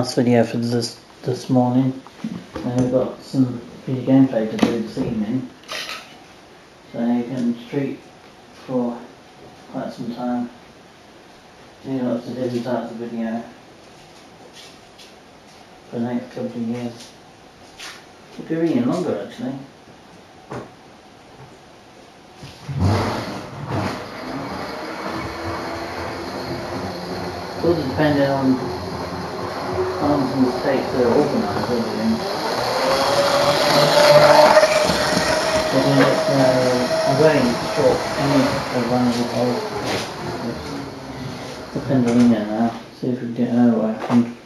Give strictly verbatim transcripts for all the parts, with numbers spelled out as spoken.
last video for this this morning. And we've got some video gameplay to do this evening, so you can stream for quite some time. Do lots of different types of video for the next couple of years. It'll be even longer actually. It's also depending on times and states that are organised, everything. So then it's uh, a very short image of one of the whole. The Pendolino now, see if we can get her working.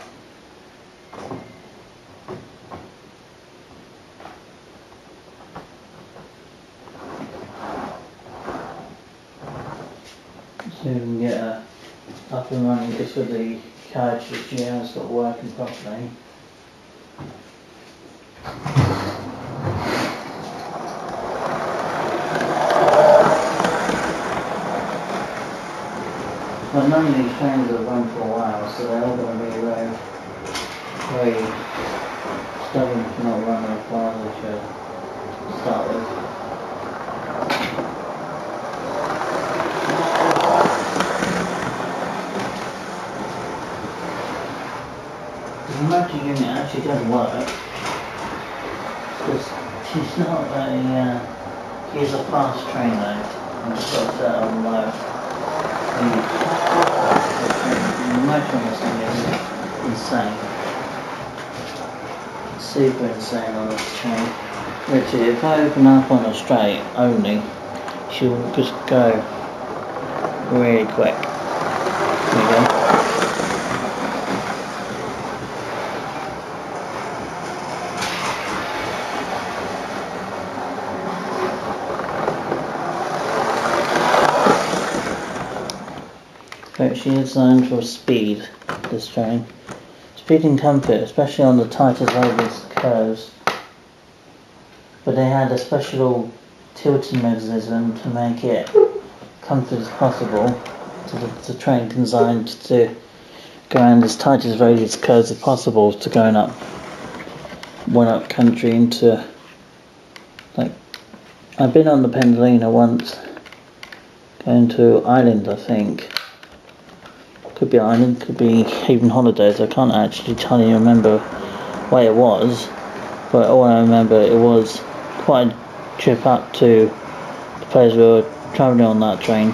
See if we can get her up and running just with the carriage that she has got working properly. Well, none of these trains have run for a while, so they're all going to be very, very stubborn to not run as far as they should start with. The motor unit actually does work, because she's not a, uh, she's a fast train though, and just got to set on low. The motor on this thing is insane, super insane on this train. Literally, if I open up on a straight only, she will just go really quick. There you go. But she is designed for speed, this train. Speed and comfort, especially on the tightest tightest curves. But they had a special tilting mechanism to make it comfortable as possible. So the, the train designed to go around as tight as radius curves as possible to going up one up country into, like, I've been on the Pendolino once, going to Ireland I think. Could be Ireland, could be even holidays. I can't actually tell you remember where it was, but all I remember it was quite a trip up to the place we were travelling on that train.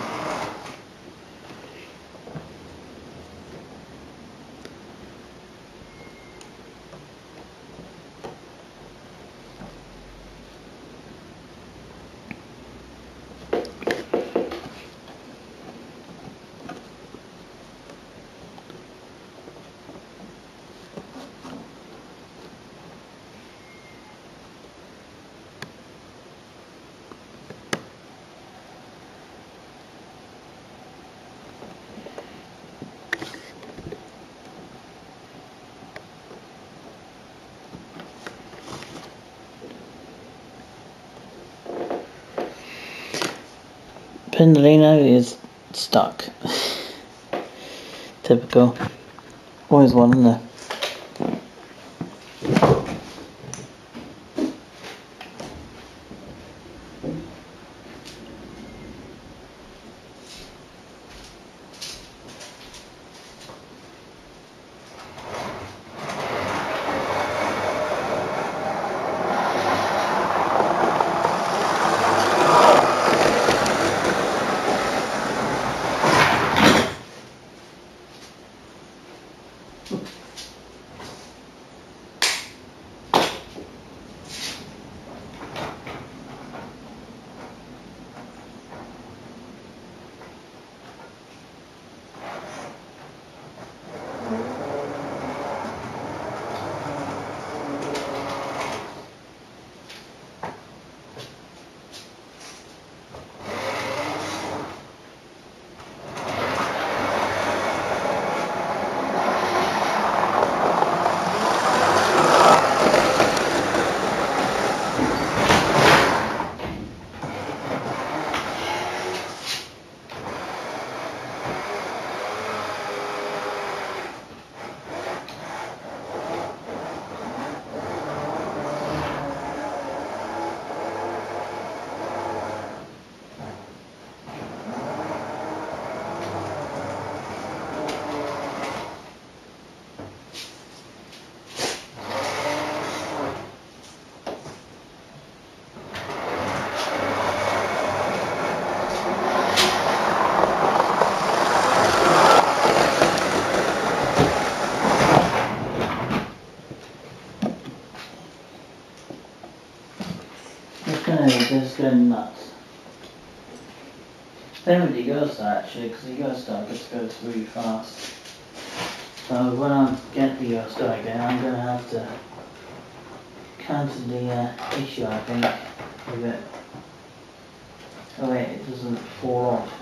Pendolino is stuck. Typical. Always one in there. just gonna just go nuts. Don't really go start actually, because the Euro Star just goes really fast. So when I get the Euro Star again, I'm gonna have to counter the uh, issue, I think, with it. Oh wait, it doesn't fall off.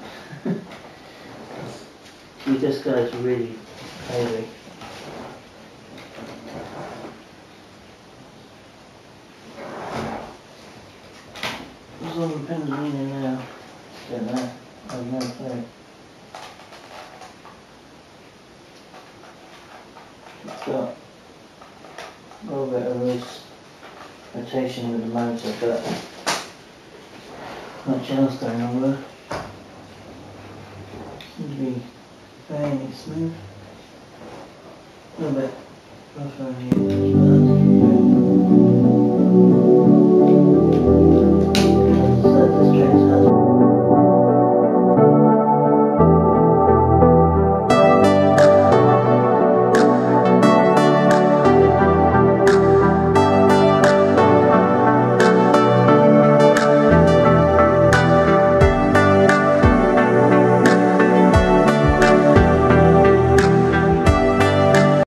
She just goes really crazy. There's all the pins leaning now. Don't know. I have no clue. It's got a little bit of loose rotation with the motor, but much else going on with it. Seems to be fairly smooth. A little bit rough around here, but